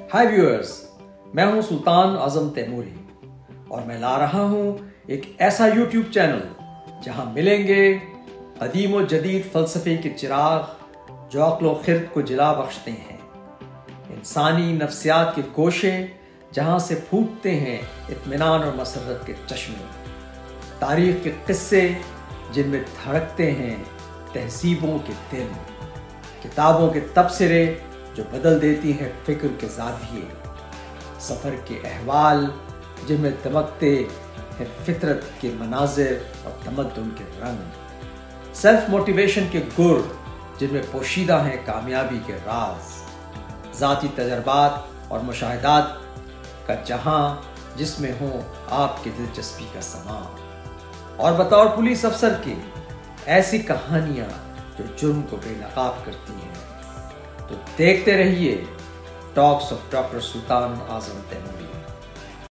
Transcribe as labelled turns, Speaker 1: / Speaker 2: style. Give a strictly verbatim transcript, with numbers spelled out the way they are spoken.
Speaker 1: हाय viewers, मैं हूं सुल्तान आजम तैमूरी और मैं ला रहा हूं एक ऐसा यूट्यूब चैनल जहां मिलेंगे कदीम व जदीद फ़लसफ़े के चिराग जो अक्ल व खिर्द को जिला बख्शते हैं, इंसानी नफ्सियात के गोशे जहां से फूटते हैं इत्मीनान और मसरत के चश्मे, तारीख़ के किस्से जिनमें धड़कते हैं तहजीबों के दिल, किताबों के तबसरे जो बदल देती हैं फ़िक्र के ज़ाविये, सफ़र के अहवाल जिनमें दमकते हैं फितरत के मनाजिर और तमद्दुन के रंग, सेल्फ मोटिवेशन के गुर जिनमें पोशीदा हैं कामयाबी के राज, ज़ाती तजर्बात और मुशाहिदात का जहां जिसमें हो आपकी दिलचस्पी का समा, और बतौर पुलिस अफसर के ऐसी कहानियां जो जुर्म को बेनकाब करती हैं। तो देखते रहिए talks of doctor Sultan Azam Taimuri.